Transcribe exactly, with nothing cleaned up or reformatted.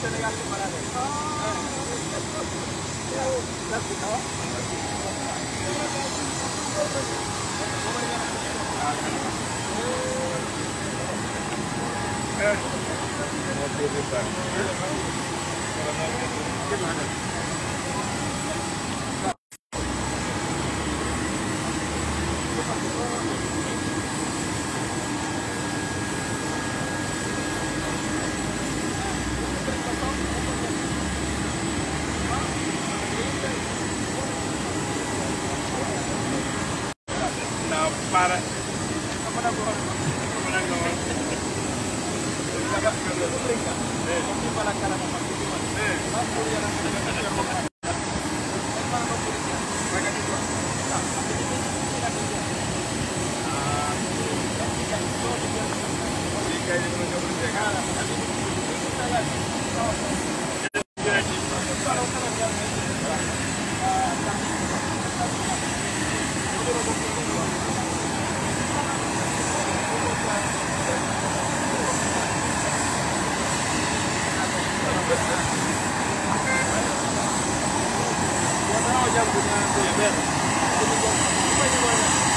Para. Apa nak buat? Apa nak buat? Jaga kerja mereka. Eh, mungkin pada cara memastikan. Eh, mampu yang akan kita lakukan. Memang mampu. Mereka itu. Ah, jika itu jika ini menjadi mereka, tapi kita lagi. Jadi, kalau kalau dia Dia tahu jam punya tu ya, Ben. Ini jam apa ini?